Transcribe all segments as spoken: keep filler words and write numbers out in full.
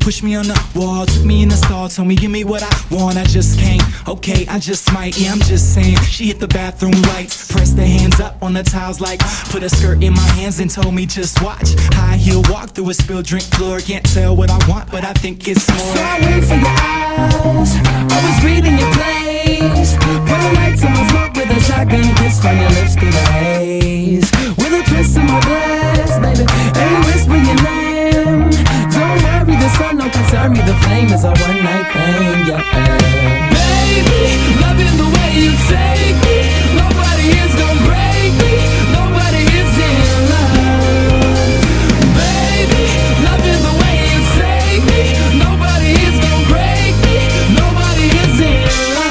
Push me on the wall, took me in the stall, told me give me what I want. I just can't, okay, I just might. Yeah, I'm just saying. She hit the bathroom lights, pressed her hands up on the tiles like, put a skirt in my hands and told me just watch. High heel walk through a spilled drink floor. Can't tell what I want, but I think it's more. So I wait for your eyes, I was reading your plays. Put a light to my smoke with a shotgun kiss from your lips through the haze. With a twist in my glass, baby, and you whisper your name. Don't worry, the sun don't concern me, the flame is a one night thing, yeah. Baby, loving the way you take me. Nobody is gonna break me, nobody is in love. Baby, loving the way you take me. Nobody is gonna break me, nobody is in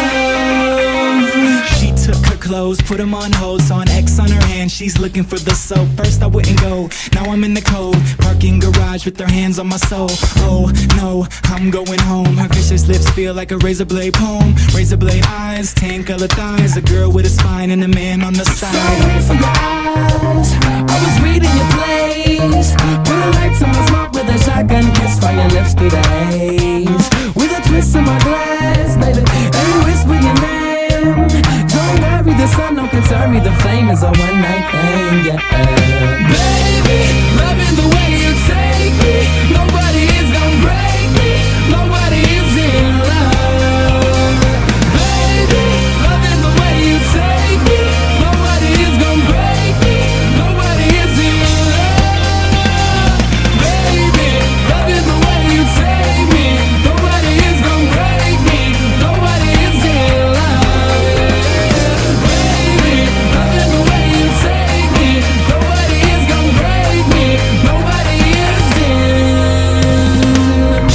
love. She took her clothes, put them on hold, saw an X on her hand, she's looking for the soap. First I wouldn't go, now I'm in the cold, parking garage with her hands on my soul. Oh no, I'm going home. Her vicious lips feel like a razor blade poem. Razor blade eyes, tan colored thighs, a girl with a spine and a man on the side. So I wait for your eyes, I was reading your plays. Put a light to my smoke with a shotgun kiss from your lips through the haze. With a twist in my glass, baby, and you whisper your name. Don't worry, the sun don't concern me, the flame is a one night thing, yeah. Baby, loving the way you take me. Nobody is gonna break me, nobody is in love. Baby, loving the way you take me. Nobody is gonna break me, nobody is in love. Baby, loving the way you take me. Nobody is gonna break me, nobody is in love. Baby, loving the way you take me. Nobody is gonna break me, nobody is in love.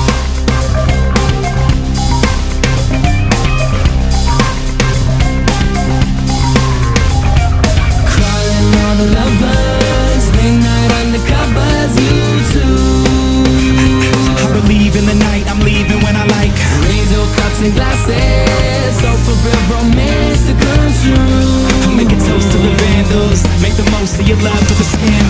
Calling all the lovers, midnight undercovers, you too. I believe in the night, I'm leaving when I like. Raise your cups and glasses, so for real romance to come true. Make a toast to the vandals, make the most of your love for the scandal.